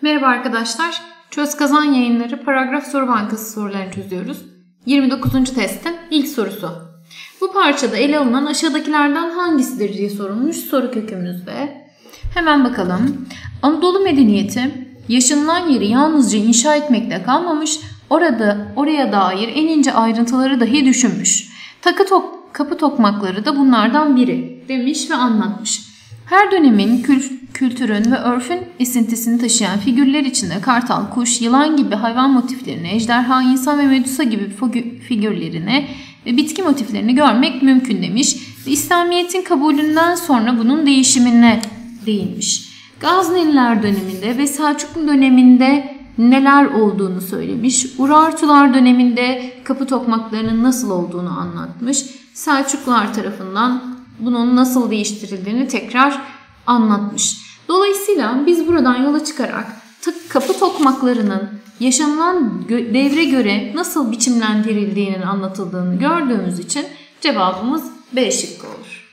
Merhaba arkadaşlar. Çöz Kazan Yayınları Paragraf Soru Bankası sorularını çözüyoruz. 29. testin ilk sorusu. Bu parçada ele alınan aşağıdakilerden hangisidir diye sorulmuş soru kökümüzde. Hemen bakalım. Anadolu medeniyeti yaşanılan yeri yalnızca inşa etmekle kalmamış, oraya dair en ince ayrıntıları dahi düşünmüş. Kapı tokmakları da bunlardan biri demiş ve anlatmış. Her dönemin kültürün ve örfün esintisini taşıyan figürler içinde kartal, kuş, yılan gibi hayvan motiflerini, ejderha, insan ve medusa gibi figürlerini ve bitki motiflerini görmek mümkün demiş. İslamiyet'in kabulünden sonra bunun değişimine değinmiş. Gazneliler döneminde ve Selçuklu döneminde neler olduğunu söylemiş. Urartular döneminde kapı tokmaklarının nasıl olduğunu anlatmış. Selçuklular tarafından bunun nasıl değiştirildiğini tekrar anlatmış. Dolayısıyla biz buradan yola çıkarak kapı tokmaklarının yaşanılan devre göre nasıl biçimlendirildiğinin anlatıldığını gördüğümüz için cevabımız B şıkkı olur.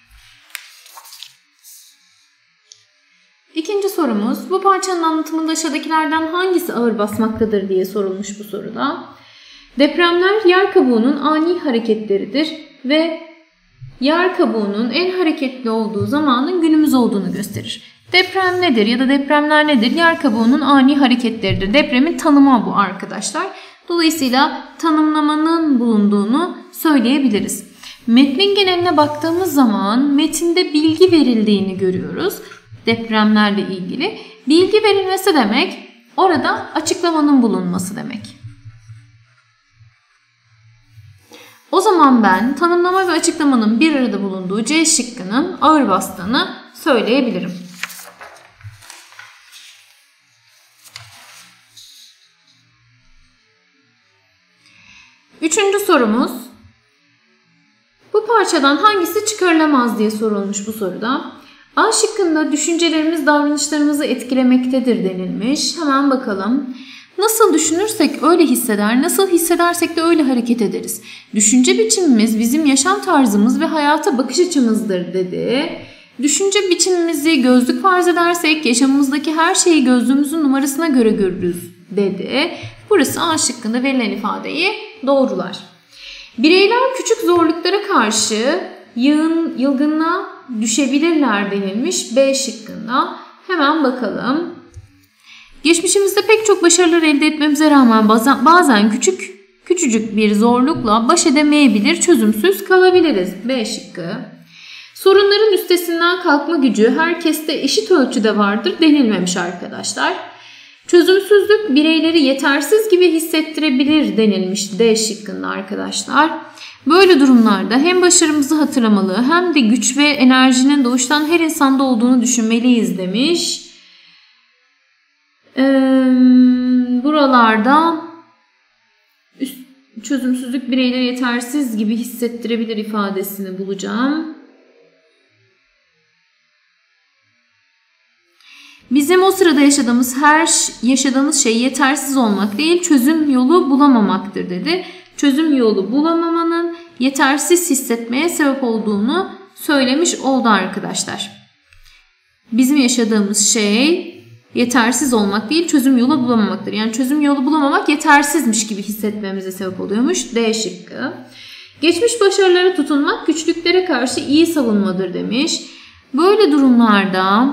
İkinci sorumuz, bu parçanın anlatımında aşağıdakilerden hangisi ağır basmaktadır diye sorulmuş bu soruda. Depremler yer kabuğunun ani hareketleridir ve yer kabuğunun en hareketli olduğu zamanın günümüz olduğunu gösterir. Deprem nedir ya da depremler nedir? Yer kabuğunun ani hareketleridir. Depremin tanımı bu arkadaşlar. Dolayısıyla tanımlamanın bulunduğunu söyleyebiliriz. Metnin geneline baktığımız zaman metinde bilgi verildiğini görüyoruz. Depremlerle ilgili. Bilgi verilmesi demek orada açıklamanın bulunması demek. O zaman ben tanımlama ve açıklamanın bir arada bulunduğu C şıkkının ağır bastığını söyleyebilirim. Üçüncü sorumuz. Bu parçadan hangisi çıkarılamaz diye sorulmuş bu soruda. A şıkkında düşüncelerimiz davranışlarımızı etkilemektedir denilmiş. Hemen bakalım. Nasıl düşünürsek öyle hisseder, nasıl hissedersek de öyle hareket ederiz. Düşünce biçimimiz bizim yaşam tarzımız ve hayata bakış açımızdır dedi. Düşünce biçimimizi gözlük farz edersek yaşamımızdaki her şeyi gözlüğümüzün numarasına göre görürüz dedi. Burası A şıkkında verilen ifadeyi doğrular. Bireyler küçük zorluklara karşı yılgınlığa düşebilirler denilmiş B şıkkında. Hemen bakalım. Geçmişimizde pek çok başarılar elde etmemize rağmen bazen küçücük bir zorlukla baş edemeyebilir, çözümsüz kalabiliriz. B şıkkı. Sorunların üstesinden kalkma gücü herkeste eşit ölçüde vardır denilmemiş arkadaşlar. Çözümsüzlük bireyleri yetersiz gibi hissettirebilir denilmiş D şıkkında arkadaşlar. Böyle durumlarda hem başarımızı hatırlamalı hem de güç ve enerjinin doğuştan her insanda olduğunu düşünmeliyiz demiş. Buralarda çözümsüzlük bireyleri yetersiz gibi hissettirebilir ifadesini bulacağım. Bizim o sırada yaşadığımız şey yetersiz olmak değil, çözüm yolu bulamamaktır dedi. Çözüm yolu bulamamanın yetersiz hissetmeye sebep olduğunu söylemiş oldu arkadaşlar. Bizim yaşadığımız şey yetersiz olmak değil, çözüm yolu bulamamaktır. Yani çözüm yolu bulamamak yetersizmiş gibi hissetmemize sebep oluyormuş. D şıkkı. Geçmiş başarılara tutunmak güçlüklere karşı iyi savunmadır demiş. Böyle durumlarda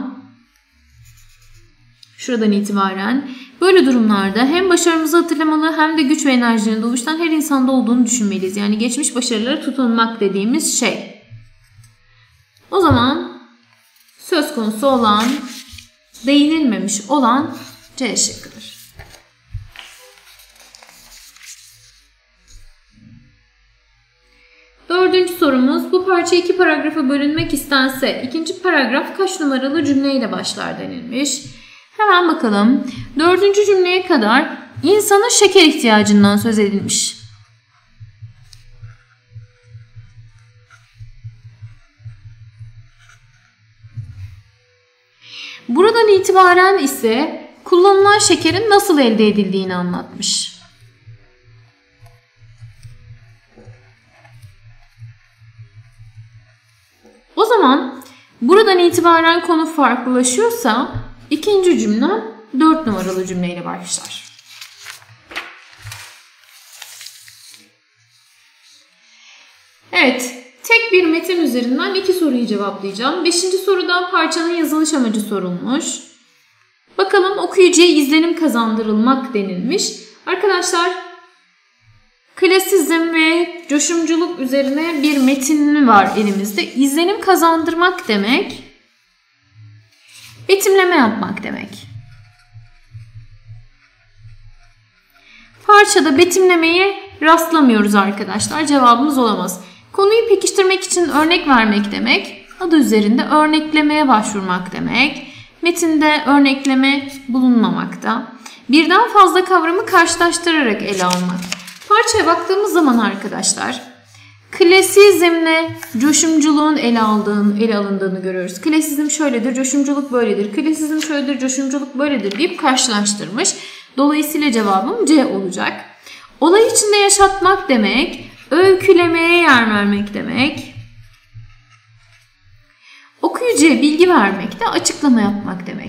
şuradan itibaren böyle durumlarda hem başarımızı hatırlamalı hem de güç ve enerjinin doğuştan her insanda olduğunu düşünmeliyiz. Yani geçmiş başarılara tutunmak dediğimiz şey. O zaman söz konusu olan değinilmemiş olan C şıkkıdır. Dördüncü sorumuz, bu parça iki paragrafa bölünmek istense ikinci paragraf kaç numaralı cümleyle başlar denilmiş. Hemen bakalım. Dördüncü cümleye kadar insanın şeker ihtiyacından söz edilmiş. Buradan itibaren ise kullanılan şekerin nasıl elde edildiğini anlatmış. O zaman buradan itibaren konu farklılaşıyorsa ikinci cümle 4 numaralı cümleyle başlar. Evet, tek bir metin üzerinden 2 soruyu cevaplayacağım. 5. soruda parçanın yazılış amacı sorulmuş. Bakalım okuyucuya izlenim kazandırılmak denilmiş. Arkadaşlar, klasizm ve coşumculuk üzerine bir metin var elimizde. İzlenim kazandırmak demek, betimleme yapmak demek. Parçada betimlemeye rastlamıyoruz arkadaşlar. Cevabımız olamaz. Konuyu pekiştirmek için örnek vermek demek, adı üzerinde örneklemeye başvurmak demek. Metinde örnekleme bulunmamakta. Birden fazla kavramı karşılaştırarak ele almak. Parçaya baktığımız zaman arkadaşlar, klasizmle coşumculuğun ele alındığını görüyoruz. Klasizm şöyledir, coşumculuk böyledir. Klasizm şöyledir, coşumculuk böyledir deyip karşılaştırmış. Dolayısıyla cevabım C olacak. Olay içinde yaşatmak demek, öykülemeye yer vermek demek. Okuyucuya bilgi vermek de açıklama yapmak demek.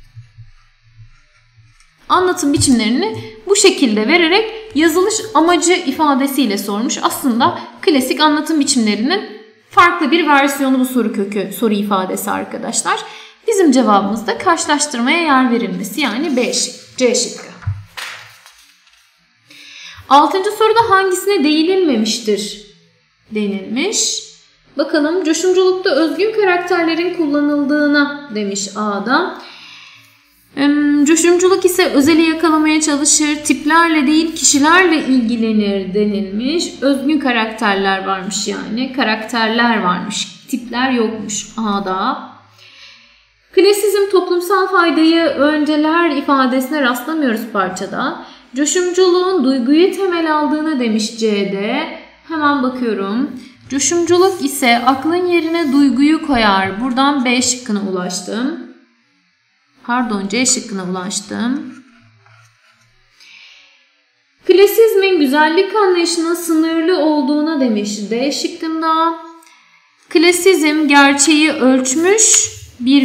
Anlatım biçimlerini bu şekilde vererek yazılış amacı ifadesiyle sormuş. Aslında klasik anlatım biçimlerinin farklı bir versiyonu bu soru ifadesi arkadaşlar. Bizim cevabımız da karşılaştırmaya yer verilmesi, yani B şıkkı, C şıkkı. 6. soruda hangisine değinilmemiştir denilmiş. Bakalım, coşumculukta özgün karakterlerin kullanıldığına demiş A'da. Coşumculuk ise özeli yakalamaya çalışır, tiplerle değil kişilerle ilgilenir denilmiş. Özgün karakterler varmış, yani karakterler varmış, tipler yokmuş A'da. Klasizm toplumsal faydayı önceler ifadesine rastlamıyoruz parçada. Coşumculuğun duyguyu temel aldığını demiş C'de. Hemen bakıyorum. Coşumculuk ise aklın yerine duyguyu koyar. Buradan B şıkkına ulaştım. Pardon, C şıkkına ulaştım. Klasizmin güzellik anlayışının sınırlı olduğuna demiş D şıkkında. Klasizm gerçeği ölçülmüş bir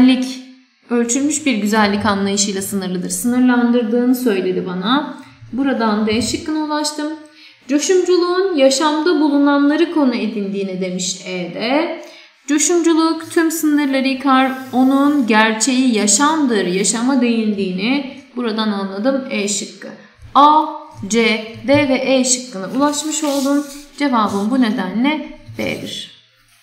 güzellik anlayışıyla sınırlıdır. Sınırlandırdığını söyledi bana. Buradan D şıkkına ulaştım. Coşumculuğun yaşamda bulunanları konu edindiğini demiş E'de. Coşumculuk tüm sınırları yıkar. Onun gerçeği yaşamdır, yaşama değindiğini buradan anladım. E şıkkı. A, C, D ve E şıkkına ulaşmış oldum. Cevabım bu nedenle B'dir.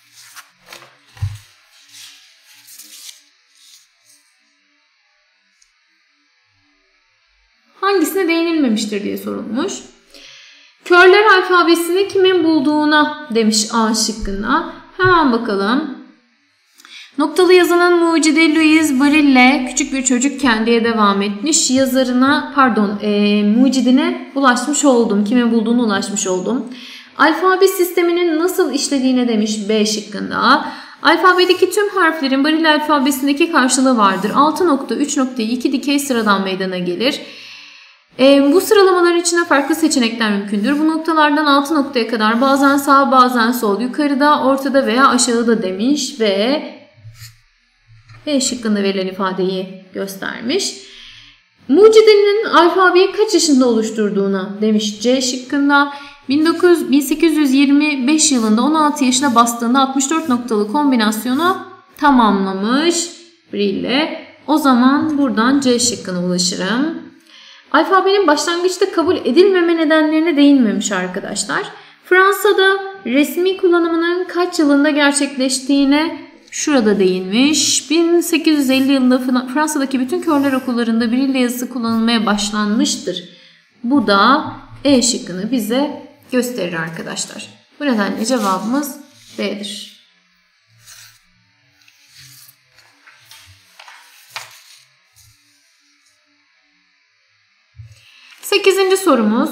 Hangisine değinilmemiştir diye sorulmuş. Körler alfabesini kimin bulduğuna demiş A şıkkına. Hemen bakalım. Noktalı yazının mucidi Louis Braille küçük bir çocukken diye devam etmiş. Mucidine ulaşmış oldum. Kimin bulduğunu ulaşmış oldum. Alfabe sisteminin nasıl işlediğine demiş B şıkkında. Alfabedeki tüm harflerin Braille alfabesindeki karşılığı vardır. 6 nokta, 3 nokta, 2 dikey sıradan meydana gelir. Bu sıralamaların içinde farklı seçenekler mümkündür. Bu noktalardan 6 noktaya kadar bazen sağ bazen sol, yukarıda, ortada veya aşağıda demiş ve B şıkkında verilen ifadeyi göstermiş. Mucidenin alfabeyi kaç yaşında oluşturduğuna demiş C şıkkında. 1825 yılında 16 yaşına bastığında 64 noktalı kombinasyonu tamamlamış Braille. O zaman buradan C şıkkına ulaşırım. Alfabenin başlangıçta kabul edilmeme nedenlerine değinmemiş arkadaşlar. Fransa'da resmi kullanımının kaç yılında gerçekleştiğine şurada değinmiş. 1850 yılında Fransa'daki bütün körler okullarında Braille yazısı kullanılmaya başlanmıştır. Bu da E şıkkını bize gösterir arkadaşlar. Bu nedenle cevabımız B'dir. Sekizinci sorumuz.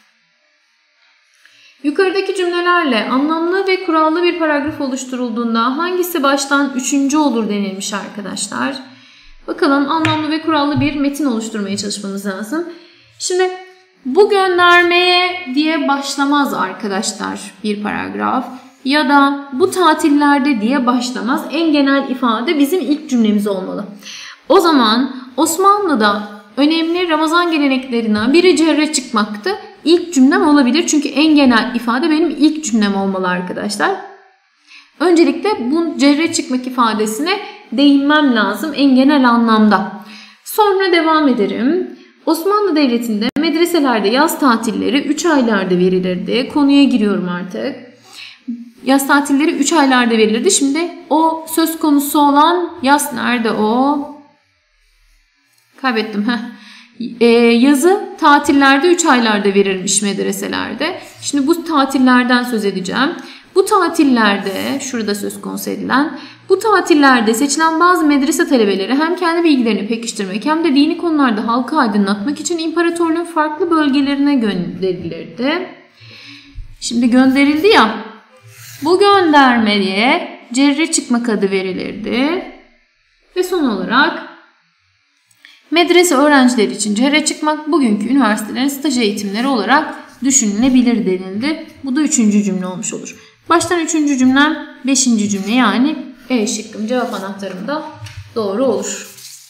Yukarıdaki cümlelerle anlamlı ve kurallı bir paragraf oluşturulduğunda hangisi baştan üçüncü olur denilmiş arkadaşlar. Bakalım, anlamlı ve kurallı bir metin oluşturmaya çalışmamız lazım. Şimdi bu göndermeye diye başlamaz arkadaşlar bir paragraf. Ya da bu tatillerde diye başlamaz. En genel ifade bizim ilk cümlemiz olmalı. O zaman Osmanlı'da önemli Ramazan geleneklerinden biri cerre çıkmaktı. İlk cümlem olabilir çünkü en genel ifade benim ilk cümlem olmalı arkadaşlar. Öncelikle bu cerre çıkmak ifadesine değinmem lazım en genel anlamda. Sonra devam ederim. Osmanlı Devleti'nde medreselerde yaz tatilleri 3 aylarda verilirdi. Konuya giriyorum artık. Yaz tatilleri 3 aylarda verilirdi. Şimdi o söz konusu olan yaz nerede o? Kaybettim. Yazı tatillerde 3 aylarda verilmiş medreselerde. Şimdi bu tatillerden söz edeceğim. Bu tatillerde, şurada söz konusu edilen, bu tatillerde seçilen bazı medrese talebeleri hem kendi bilgilerini pekiştirmek hem de dini konularda halkı aydınlatmak için imparatorluğun farklı bölgelerine gönderilirdi. Şimdi gönderildi ya, bu göndermeye cerre çıkmak adı verilirdi. Ve son olarak medrese öğrencileri için cerre çıkmak bugünkü üniversitelerin staj eğitimleri olarak düşünülebilir denildi. Bu da 3. cümle olmuş olur. Baştan 3. cümlem 5. cümle yani E şıkkım cevap anahtarım da doğru olur.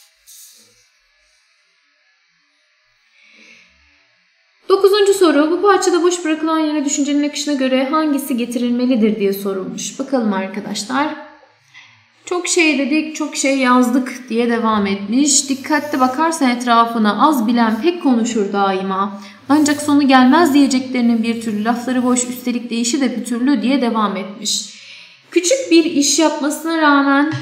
Dokuzuncu soru. Bu parçada boş bırakılan yere düşüncenin akışına göre hangisi getirilmelidir diye sorulmuş. Bakalım arkadaşlar. Çok şey dedik, çok şey yazdık diye devam etmiş. Dikkatli bakarsan etrafına az bilen pek konuşur daima. Ancak sonu gelmez diyeceklerinin bir türlü lafları boş üstelik değişi de pütürlü diye devam etmiş. Küçük bir iş yapmasına rağmen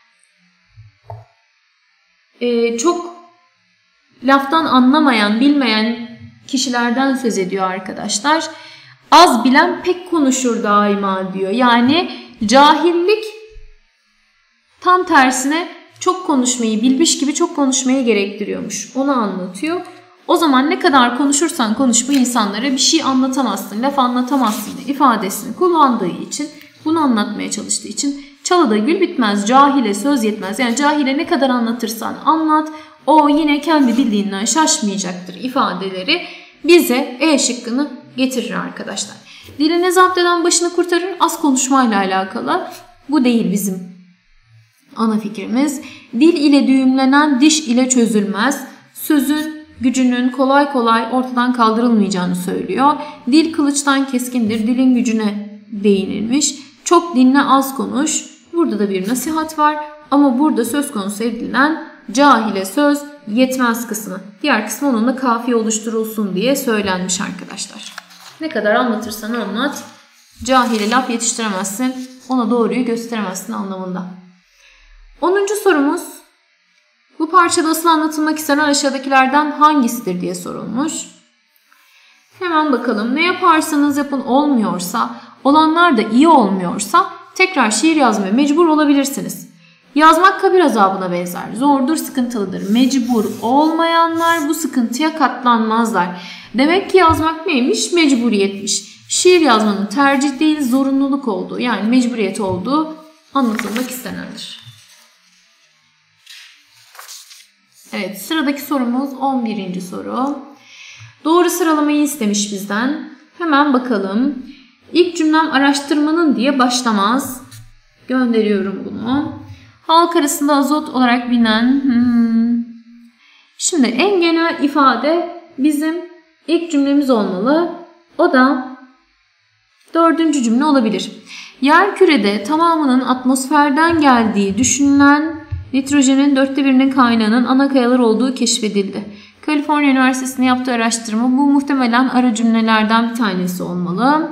çok laftan anlamayan, bilmeyen kişilerden söz ediyor arkadaşlar. Az bilen pek konuşur daima diyor. Yani cahillik tam tersine çok konuşmayı, bilmiş gibi çok konuşmayı gerektiriyormuş. Onu anlatıyor. O zaman ne kadar konuşursan konuş bu insanlara bir şey anlatamazsın, laf anlatamazsın ifadesini kullandığı için, bunu anlatmaya çalıştığı için çalıda gül bitmez, cahile söz yetmez. Yani cahile ne kadar anlatırsan anlat, o yine kendi bildiğinden şaşmayacaktır ifadeleri bize E şıkkını getirir arkadaşlar. Dilini zapt eden başını kurtarır, az konuşmayla alakalı. Bu değil bizim ana fikrimiz. Dil ile düğümlenen diş ile çözülmez. Sözün gücünün kolay kolay ortadan kaldırılmayacağını söylüyor. Dil kılıçtan keskindir. Dilin gücüne değinilmiş. Çok dinle az konuş. Burada da bir nasihat var. Ama burada söz konusu edilen cahile söz yetmez kısmı. Diğer kısmı onunla kafiye oluşturulsun diye söylenmiş arkadaşlar. Ne kadar anlatırsan anlat. Cahile laf yetiştiremezsin. Ona doğruyu gösteremezsin anlamında. 10. sorumuz. Bu parçada asıl anlatılmak istenen aşağıdakilerden hangisidir diye sorulmuş. Hemen bakalım. Ne yaparsanız yapın olmuyorsa, olanlar da iyi olmuyorsa tekrar şiir yazmaya mecbur olabilirsiniz. Yazmak kabir azabına benzer. Zordur, sıkıntılıdır. Mecbur olmayanlar bu sıkıntıya katlanmazlar. Demek ki yazmak neymiş? Mecburiyetmiş. Şiir yazmanın tercih değil zorunluluk olduğu, yani mecburiyet olduğu anlatılmak istenendir. Evet, sıradaki sorumuz 11. soru. Doğru sıralamayı istemiş bizden. Hemen bakalım. İlk cümlem araştırmanın diye başlamaz. Gönderiyorum bunu. Halk arasında azot olarak bilinen. Şimdi en genel ifade bizim ilk cümlemiz olmalı. O da 4. cümle olabilir. Yerkürede tamamının atmosferden geldiği düşünülen nitrojenin 1/4'ünün kaynağının ana kayalar olduğu keşfedildi. Kaliforniya Üniversitesi'nde yaptığı araştırma bu muhtemelen ara cümlelerden bir tanesi olmalı.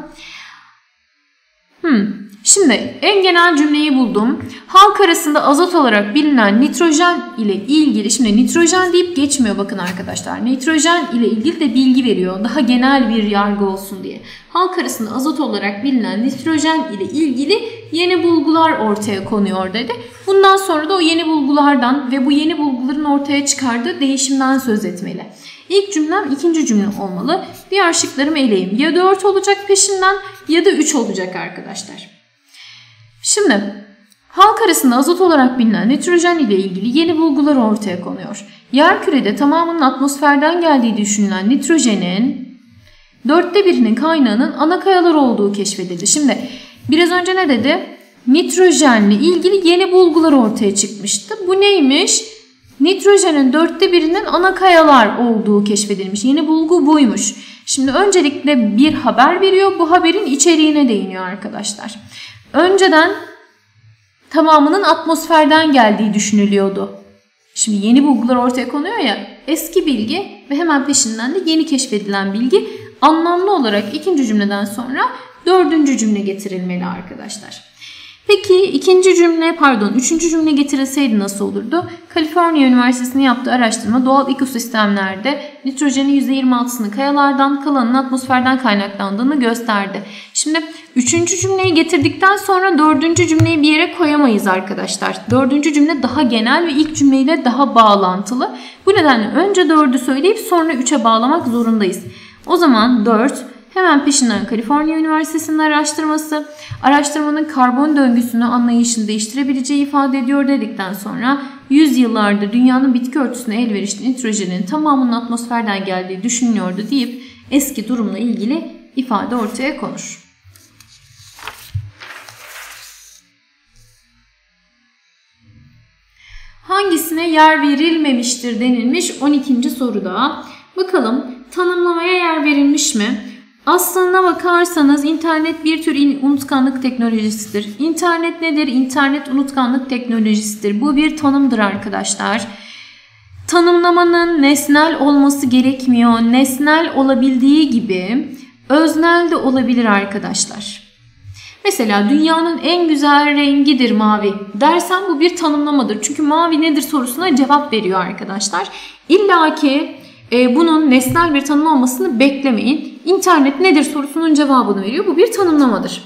Şimdi en genel cümleyi buldum. Halk arasında azot olarak bilinen nitrojen ile ilgili, şimdi nitrojen deyip geçmiyor bakın arkadaşlar. Nitrojen ile ilgili de bilgi veriyor. Daha genel bir yargı olsun diye. Halk arasında azot olarak bilinen nitrojen ile ilgili yeni bulgular ortaya konuyor dedi. Bundan sonra da o yeni bulgulardan ve bu yeni bulguların ortaya çıkardığı değişimden söz etmeli. İlk cümlem 2. cümle olmalı. Diğer şıklarımı eleyeyim. Ya 4 olacak peşinden ya da 3 olacak arkadaşlar. Şimdi halk arasında azot olarak bilinen nitrojen ile ilgili yeni bulgular ortaya konuyor. Yerkürede tamamının atmosferden geldiği düşünülen nitrojenin 1/4'inin kaynağının ana kayalar olduğu keşfedildi. Şimdi biraz önce ne dedi? Nitrojenle ilgili yeni bulgular ortaya çıkmıştı. Bu neymiş? nitrojenin 1/4'inin ana kayalar olduğu keşfedilmiş. Yeni bulgu buymuş. Şimdi öncelikle bir haber veriyor. Bu haberin içeriğine değiniyor arkadaşlar. Önceden tamamının atmosferden geldiği düşünülüyordu. Şimdi yeni bulgular ortaya konuyor ya, eski bilgi ve hemen peşinden de yeni keşfedilen bilgi anlamlı olarak ikinci cümleden sonra dördüncü cümle getirilmeli arkadaşlar. Peki üçüncü cümle getirilseydi nasıl olurdu? Kaliforniya Üniversitesi'nin yaptığı araştırma doğal ekosistemlerde nitrojenin %26'sının kayalardan, kalanının atmosferden kaynaklandığını gösterdi. Şimdi üçüncü cümleyi getirdikten sonra dördüncü cümleyi bir yere koyamayız arkadaşlar. Dördüncü cümle daha genel ve ilk cümleyle daha bağlantılı. Bu nedenle önce 4'ü söyleyip sonra 3'e bağlamak zorundayız. O zaman 4, hemen peşinden Kaliforniya Üniversitesi'nin araştırması, araştırmanın karbon döngüsünü anlayışını değiştirebileceği ifade ediyor dedikten sonra 100 yıllardır dünyanın bitki örtüsüne elverişli nitrojenin tamamının atmosferden geldiği düşünülüyordu deyip eski durumla ilgili ifade ortaya konur. Hangisine yer verilmemiştir denilmiş 12. soruda. Bakalım tanımlamaya yer verilmiş mi? Aslına bakarsanız internet bir tür unutkanlık teknolojisidir. İnternet nedir? İnternet unutkanlık teknolojisidir. Bu bir tanımdır arkadaşlar. Tanımlamanın nesnel olması gerekmiyor. Nesnel olabildiği gibi öznel de olabilir arkadaşlar. Mesela dünyanın en güzel rengidir mavi dersen bu bir tanımlamadır. Çünkü mavi nedir sorusuna cevap veriyor arkadaşlar. İlla ki bunun nesnel bir tanım olmasını beklemeyin. İnternet nedir sorusunun cevabını veriyor. Bu bir tanımlamadır.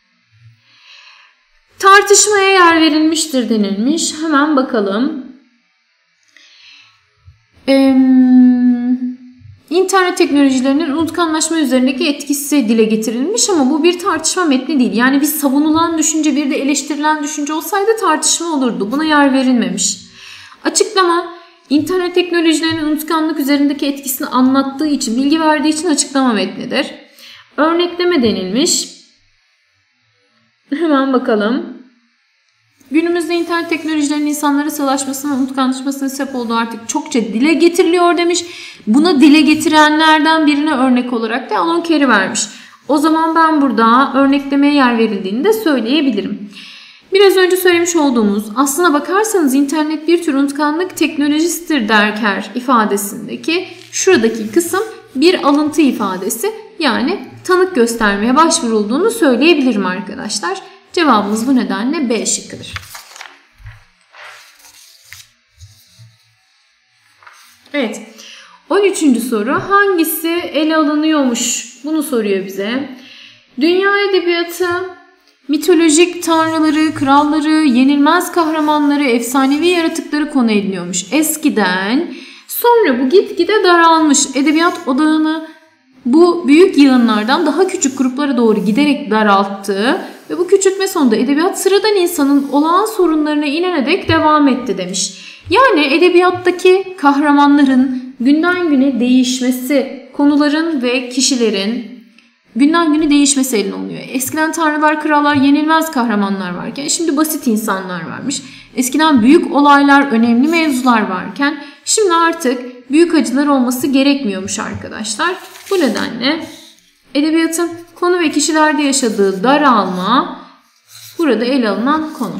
Tartışmaya yer verilmiştir denilmiş. Hemen bakalım. İnternet teknolojilerinin unutkanlaşma üzerindeki etkisi dile getirilmiş ama bu bir tartışma metni değil. Yani bir savunulan düşünce bir de eleştirilen düşünce olsaydı tartışma olurdu. Buna yer verilmemiş. Açıklama İnternet teknolojilerinin unutkanlık üzerindeki etkisini anlattığı için, bilgi verdiği için açıklama metnidir. Örnekleme denilmiş. Hemen bakalım. Günümüzde internet teknolojilerinin insanlara savaşmasına, unutkanlaşmasına sebep olduğu artık çokça dile getiriliyor demiş. Buna dile getirenlerden birine örnek olarak da Alan Carey vermiş. O zaman ben burada örneklemeye yer verildiğini de söyleyebilirim. Biraz önce söylemiş olduğumuz aslına bakarsanız internet bir tür unutkanlık teknolojisidir derker ifadesindeki şuradaki kısım bir alıntı ifadesi, yani tanık göstermeye başvurulduğunu söyleyebilirim arkadaşlar. Cevabımız bu nedenle B şıkkıdır. Evet. 13. soru hangisi ele alınıyormuş? Bunu soruyor bize. Dünya edebiyatı mitolojik tanrıları, kralları, yenilmez kahramanları, efsanevi yaratıkları konu ediniyormuş eskiden. Sonra bu gitgide daralmış. Edebiyat odağını bu büyük yığınlardan daha küçük gruplara doğru giderek daralttı. Ve bu küçültme sonunda edebiyat sıradan insanın olağan sorunlarına inene dek devam etti demiş. Yani edebiyattaki kahramanların günden güne değişmesi, konuların ve kişilerin günden güne değişmesi eline alınıyor. Eskiden tanrılar, krallar, yenilmez kahramanlar varken şimdi basit insanlar varmış. Eskiden büyük olaylar, önemli mevzular varken şimdi artık büyük acılar olması gerekmiyormuş arkadaşlar. Bu nedenle edebiyatın konu ve kişilerde yaşadığı daralma burada ele alınan konu.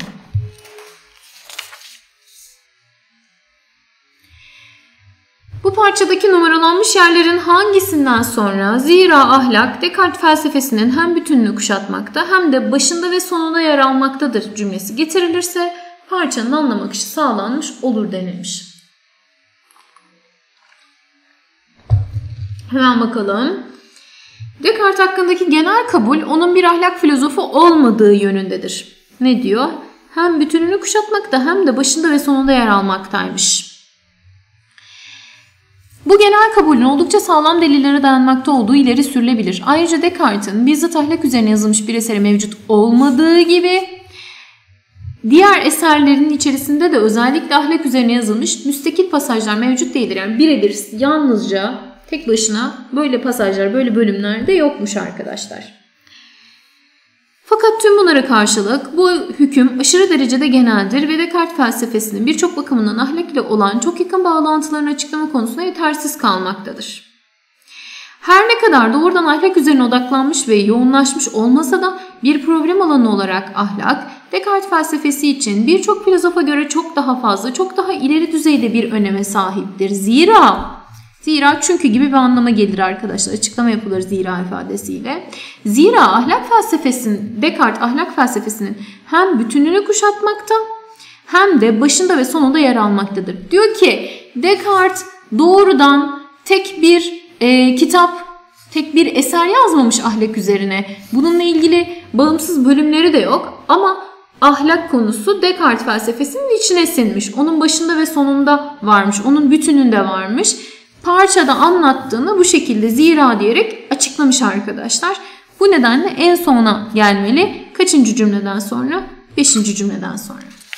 Bu parçadaki numaralanmış yerlerin hangisinden sonra zira ahlak Descartes felsefesinin hem bütününü kuşatmakta hem de başında ve sonunda yer almaktadır cümlesi getirilirse parçanın anlam akışı sağlanmış olur denilmiş. Hemen bakalım. Descartes hakkındaki genel kabul onun bir ahlak filozofu olmadığı yönündedir. Ne diyor? Hem bütününü kuşatmakta hem de başında ve sonunda yer almaktaymış. Bu genel kabulün oldukça sağlam delillere dayanmakta olduğu ileri sürülebilir. Ayrıca Descartes'in bizzat ahlak üzerine yazılmış bir eseri mevcut olmadığı gibi diğer eserlerin içerisinde de özellikle ahlak üzerine yazılmış müstakil pasajlar mevcut değildir. Yani birebir yalnızca tek başına böyle pasajlar, böyle bölümler de yokmuş arkadaşlar. Fakat tüm bunlara karşılık bu hüküm aşırı derecede geneldir ve Descartes felsefesinin birçok bakımından ahlak ile olan çok yakın bağlantılarını açıklama konusunda yetersiz kalmaktadır. Her ne kadar doğrudan ahlak üzerine odaklanmış ve yoğunlaşmış olmasa da bir problem alanı olarak ahlak, Descartes felsefesi için birçok filozofa göre çok daha fazla, çok daha ileri düzeyde bir öneme sahiptir. Zira çünkü gibi bir anlama gelir arkadaşlar. Açıklama yapılır zira ifadesiyle. Zira Descartes ahlak felsefesinin hem bütününü kuşatmakta hem de başında ve sonunda yer almaktadır. Diyor ki Descartes doğrudan tek bir tek bir eser yazmamış ahlak üzerine. Bununla ilgili bağımsız bölümleri de yok ama ahlak konusu Descartes felsefesinin içine sinmiş. Onun başında ve sonunda varmış. Onun bütününde varmış. Parçada anlattığını bu şekilde zira diyerek açıklamış arkadaşlar. Bu nedenle en sona gelmeli. Kaçıncı cümleden sonra? 5. cümleden sonra.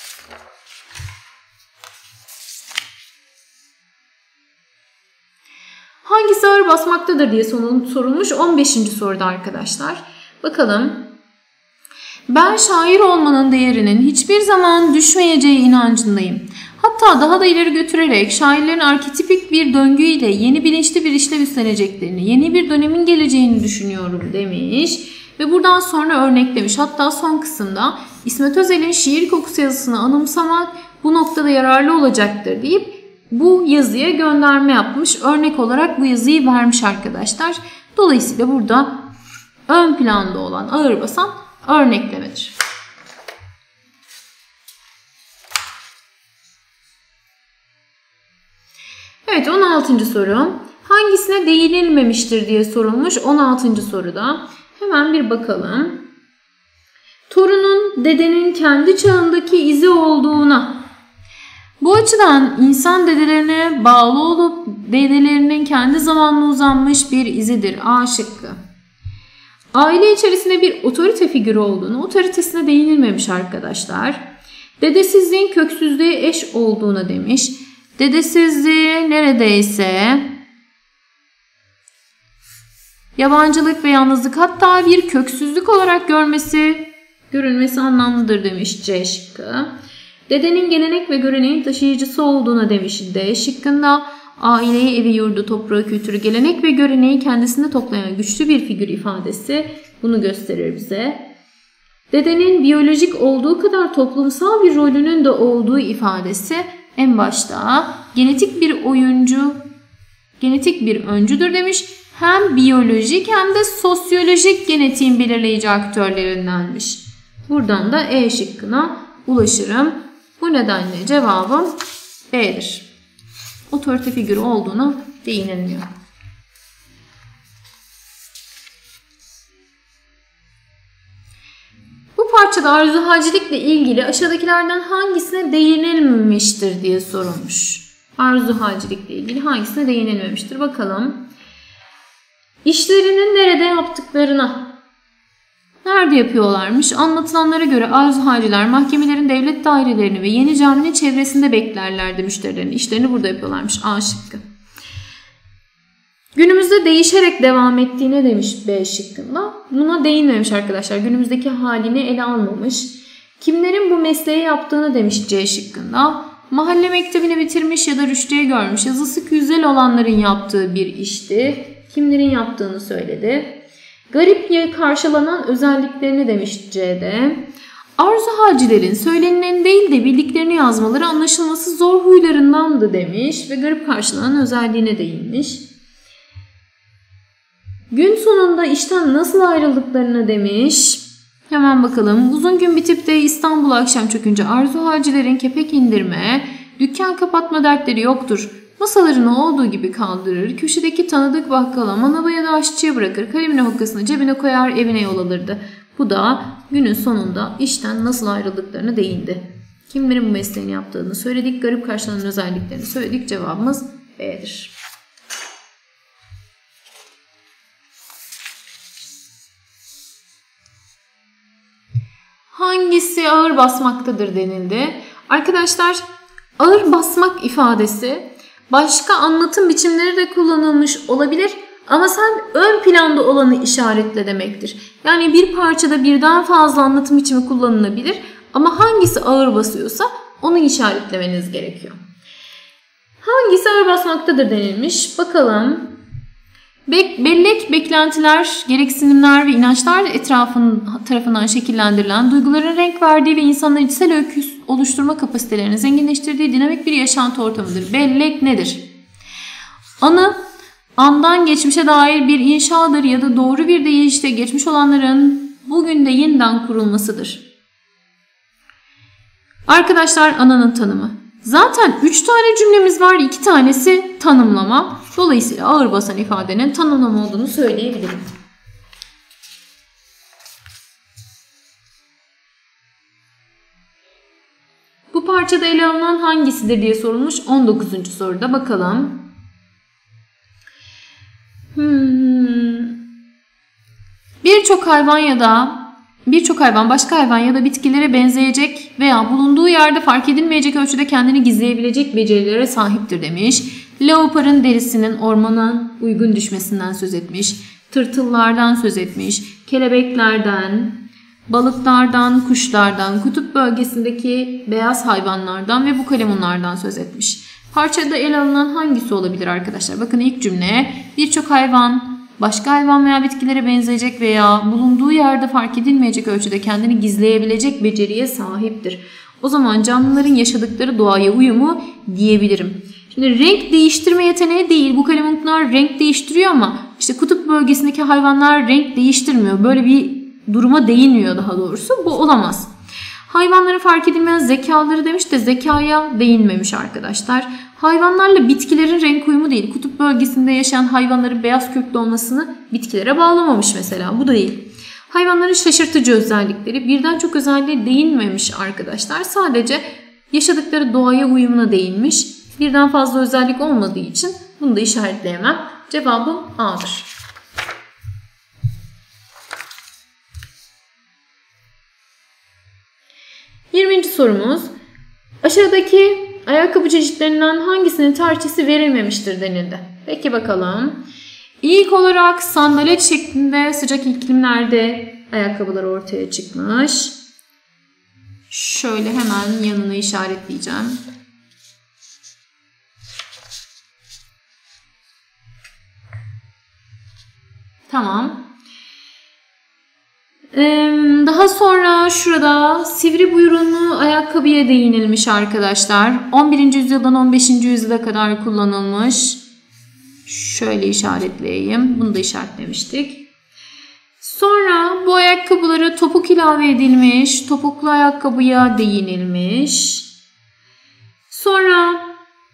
Hangisi ağır basmaktadır diye sorulmuş 15. soruda arkadaşlar. Bakalım. Ben şair olmanın değerinin hiçbir zaman düşmeyeceği inancındayım. Hatta daha da ileri götürerek şairlerin arketipik bir döngüyle yeni bilinçli bir işlev üstleneceklerini, yeni bir dönemin geleceğini düşünüyorum demiş. Ve buradan sonra örneklemiş. Hatta son kısımda İsmet Özel'in şiir kokusu yazısını anımsamak bu noktada yararlı olacaktır deyip bu yazıya gönderme yapmış. Örnek olarak bu yazıyı vermiş arkadaşlar. Dolayısıyla burada ön planda olan ağır basan örneklemedir. Evet 16. soru. Hangisine değinilmemiştir diye sorulmuş 16. soruda. Hemen bir bakalım. Torunun dedenin kendi çağındaki izi olduğuna. Bu açıdan insan dedelerine bağlı olup dedelerinin kendi zamanına uzanmış bir izidir. A şıkkı. Aile içerisinde bir otorite figürü olduğunu, otoritesine değinilmemiş arkadaşlar. Dedesizliğin köksüzlüğe eş olduğuna demiş. Dedesizliği neredeyse yabancılık ve yalnızlık hatta bir köksüzlük olarak görülmesi anlamlıdır demiş C şıkkı. Dedenin gelenek ve göreneğin taşıyıcısı olduğuna demiş D şıkkında. Aileyi, evi, yurdu, toprağı, kültürü, gelenek ve göreneği kendisinde toplayan güçlü bir figür ifadesi bunu gösterir bize. Dedenin biyolojik olduğu kadar toplumsal bir rolünün de olduğu ifadesi en başta genetik bir öncüdür demiş. Hem biyolojik hem de sosyolojik genetiğin belirleyici aktörlerindenmiş. Buradan da E şıkkına ulaşırım. Bu nedenle cevabım B'dir. Otorite figürü olduğuna değinilmiyor. Bu parçada arzu halcilikle ilgili aşağıdakilerden hangisine değinilmemiştir diye sorulmuş. Arzu halcilikle ilgili hangisine değinilmemiştir? Bakalım. İşlerinin nerede yaptıklarına. Nerede yapıyorlarmış? Anlatılanlara göre arzuhalciler mahkemelerin devlet dairelerini ve Yeni Cami'nin çevresinde beklerlerdi müşterilerin. İşlerini burada yapıyorlarmış. A şıkkı. Günümüzde değişerek devam ettiğine demiş B şıkkında. Buna değinmemiş arkadaşlar. Günümüzdeki halini ele almamış. Kimlerin bu mesleği yaptığını demiş C şıkkında. Mahalle mektebini bitirmiş ya da rüştiye görmüş. Yazısı güzel olanların yaptığı bir işti. Kimlerin yaptığını söyledi. Garip karşılanan özelliklerini demiş C'de. Arzu halcilerin söylenilen değil de bildiklerini yazmaları anlaşılması zor huylarındandı demiş ve garip karşılanan özelliğine değinmiş. Gün sonunda işten nasıl ayrıldıklarını demiş. Hemen bakalım. Uzun gün bitip de İstanbul akşam çökünce arzu halcilerin kepek indirme, dükkan kapatma dertleri yoktur. Masalarını olduğu gibi kaldırır, köşedeki tanıdık bakkala, manava ya da aşçıya bırakır, kalemini hokkasını cebine koyar, evine yol alırdı. Bu da günün sonunda işten nasıl ayrıldıklarına değindi. Kimlerin bu mesleğini yaptığını söyledik, garip karşılanan özelliklerini söyledik. Cevabımız B'dir. Hangisi ağır basmaktadır denildi. Arkadaşlar ağır basmak ifadesi başka anlatım biçimleri de kullanılmış olabilir Ama sen ön planda olanı işaretle demektir. Yani bir parçada birden fazla anlatım biçimi kullanılabilir ama hangisi ağır basıyorsa onu işaretlemeniz gerekiyor. Hangisi ağır basmaktadır denilmiş. Bakalım. Bellek, beklentiler, gereksinimler ve inançlar tarafından şekillendirilen, duyguların renk verdiği ve insanların içsel öykü oluşturma kapasitelerini zenginleştirdiği dinamik bir yaşantı ortamıdır. Bellek nedir? Anı, andan geçmişe dair bir inşadır ya da doğru bir deyişle geçmiş olanların bugün de yeniden kurulmasıdır. Arkadaşlar, ananın tanımı. Zaten 3 tane cümlemiz var, 2 tanesi tanımlama. Dolayısıyla ağır basan ifadenin tanımlama olduğunu söyleyebilirim. Bu parçada ele alınan hangisidir diye sorulmuş 19. soruda. Bakalım. Birçok hayvan başka hayvan ya da bitkilere benzeyecek veya bulunduğu yerde fark edilmeyecek ölçüde kendini gizleyebilecek becerilere sahiptir demiş. Leoparın derisinin ormana uygun düşmesinden söz etmiş. Tırtıllardan söz etmiş. Kelebeklerden, balıklardan, kuşlardan, kutup bölgesindeki beyaz hayvanlardan ve bukalemunlardan söz etmiş. Parçada ele alınan hangisi olabilir arkadaşlar? Bakın ilk cümle, birçok hayvan başka hayvan veya bitkilere benzeyecek veya bulunduğu yerde fark edilmeyecek ölçüde kendini gizleyebilecek beceriye sahiptir. O zaman canlıların yaşadıkları doğaya uyumu diyebilirim. Şimdi renk değiştirme yeteneği değil. Bu kalemunlar renk değiştiriyor ama işte kutup bölgesindeki hayvanlar renk değiştirmiyor. Böyle bir duruma değinmiyor daha doğrusu. Bu olamaz. Hayvanların fark edilmeyen zekaları demiş de zekaya değinmemiş arkadaşlar. Hayvanlarla bitkilerin renk uyumu değil. Kutup bölgesinde yaşayan hayvanların beyaz köklü olmasını bitkilere bağlamamış mesela. Bu da değil. Hayvanların şaşırtıcı özellikleri, birden çok özelliğe değinmemiş arkadaşlar. Sadece yaşadıkları doğaya uyumuna değinmiş. Birden fazla özellik olmadığı için bunu da işaretleyemem. Cevabım A'dır. Yirminci sorumuz. Aşağıdaki ayakkabı çeşitlerinden hangisinin tarihçesi verilmemiştir denildi. Peki bakalım. İlk olarak sandalet şeklinde sıcak iklimlerde ayakkabılar ortaya çıkmış. Şöyle hemen yanına işaretleyeceğim. Tamam. Daha sonra şurada sivri buyurunlu ayakkabıya değinilmiş arkadaşlar. 11. yüzyıldan 15. yüzyıla kadar kullanılmış. Şöyle işaretleyeyim. Bunu da işaretlemiştik. Sonra bu ayakkabılara topuk ilave edilmiş. Topuklu ayakkabıya değinilmiş. Sonra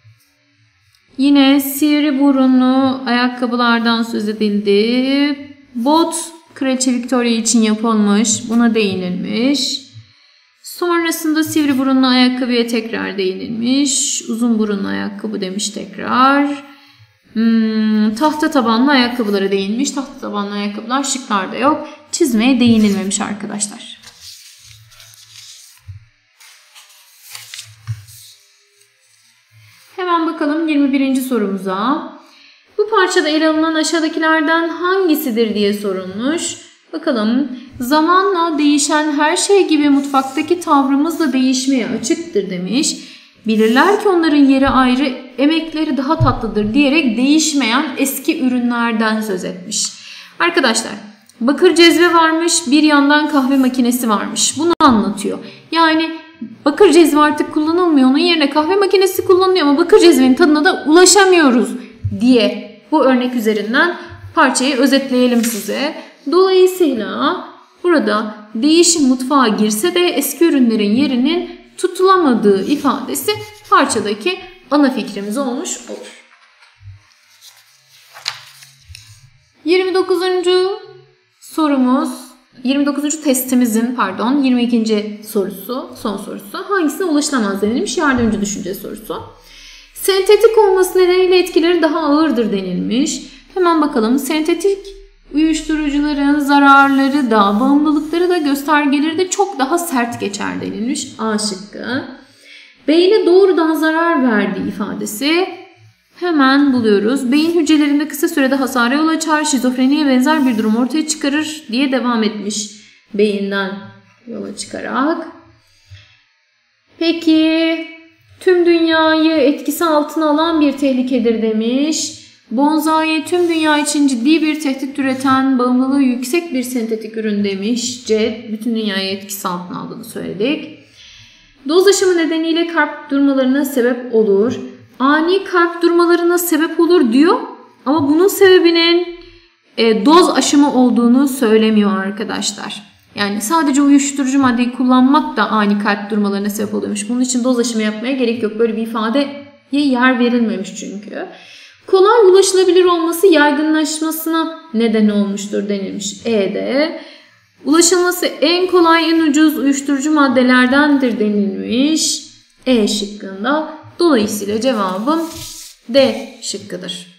yine sivri burunlu ayakkabılardan söz edildi. Bot Kraliçe Victoria için yapılmış. Buna değinilmiş. Sonrasında sivri burunlu ayakkabıya tekrar değinilmiş. Uzun burunlu ayakkabı demiş tekrar. Tahta tabanlı ayakkabılara değinmiş. Tahta tabanlı ayakkabılar şıklarda yok. Çizmeye değinilmemiş arkadaşlar. Hemen bakalım 21. sorumuza. Bu parçada ele alınan aşağıdakilerden hangisidir diye sorulmuş. Bakalım. Zamanla değişen her şey gibi mutfaktaki tavrımız da değişmeye açıktır demiş. Bilirler ki onların yeri ayrı, emekleri daha tatlıdır diyerek değişmeyen eski ürünlerden söz etmiş. Arkadaşlar, bakır cezve varmış, bir yandan kahve makinesi varmış. Bunu anlatıyor. Yani bakır cezve artık kullanılmıyor. Onun yerine kahve makinesi kullanılıyor ama bakır cezvenin tadına da ulaşamıyoruz diye bu örnek üzerinden parçayı özetleyelim size. Dolayısıyla burada değişim mutfağa girse de eski ürünlerin yerinin tutulamadığı ifadesi parçadaki ana fikrimiz olmuş olur. 29. sorumuz, 29. testimizin 22. sorusu, son sorusu. Hangisine ulaşılamaz denilmiş? Yardımcı düşünce sorusu. Sentetik olması nedeniyle etkileri daha ağırdır denilmiş. Hemen bakalım. Sentetik uyuşturucuların zararları da, bağımlılıkları da, göstergeleri de çok daha sert geçer denilmiş. A şıkkı. Beyne doğrudan zarar verdiği ifadesi Hemen buluyoruz. Beyin hücrelerinde kısa sürede hasara yol açar, şizofreniye benzer bir durum ortaya çıkarır diye devam etmiş beyinden yola çıkarak. Peki tüm dünyayı etkisi altına alan bir tehlikedir demiş. Bonsai tüm dünya için ciddi bir tehdit üreten bağımlılığı yüksek bir sentetik ürün demiş. C. Bütün dünyayı etkisi altına aldığını söyledik. Doz aşımı nedeniyle kalp durmalarına sebep olur. Ani kalp durmalarına sebep olur diyor ama bunun sebebinin doz aşımı olduğunu söylemiyor arkadaşlar. Yani sadece uyuşturucu maddeyi kullanmak da ani kalp durmalarına sebep oluyormuş. Bunun için doz aşımı yapmaya gerek yok. Böyle bir ifadeye yer verilmemiş çünkü. Kolay ulaşılabilir olması yaygınlaşmasına neden olmuştur denilmiş E'de. Ulaşılması en kolay, en ucuz uyuşturucu maddelerdendir denilmiş E şıkkında. Dolayısıyla cevabım D şıkkıdır.